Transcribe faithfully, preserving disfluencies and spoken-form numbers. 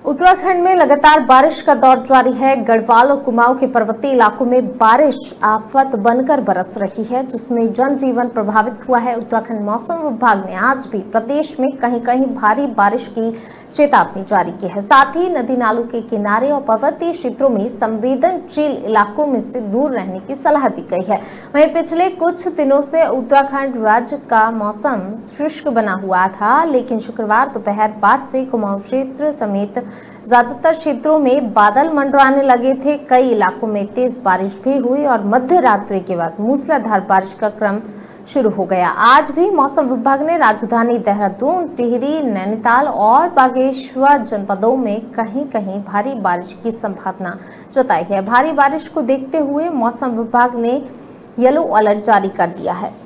उत्तराखंड में लगातार बारिश का दौर जारी है। गढ़वाल और कुमाऊं के पर्वतीय इलाकों में बारिश आफत बनकर बरस रही है, जिसमें जनजीवन प्रभावित हुआ है। उत्तराखंड मौसम विभाग ने आज भी प्रदेश में कहीं कहीं भारी बारिश की चेतावनी जारी की है। साथ ही नदी नालों के किनारे और पर्वतीय क्षेत्रों में संवेदनशील इलाकों में से दूर रहने की सलाह दी गई है। वहीं पिछले कुछ दिनों से उत्तराखंड राज्य का मौसम शुष्क बना हुआ था, लेकिन शुक्रवार दोपहर बाद से कुमाऊं क्षेत्र समेत ज्यादातर क्षेत्रों में बादल मंडराने लगे थे। कई इलाकों में तेज बारिश भी हुई और मध्य रात्रि के बाद मूसलाधार बारिश का क्रम शुरू हो गया। आज भी मौसम विभाग ने राजधानी देहरादून, टिहरी, नैनीताल और बागेश्वर जनपदों में कहीं कहीं भारी बारिश की संभावना जताई है। भारी बारिश को देखते हुए मौसम विभाग ने येलो अलर्ट जारी कर दिया है।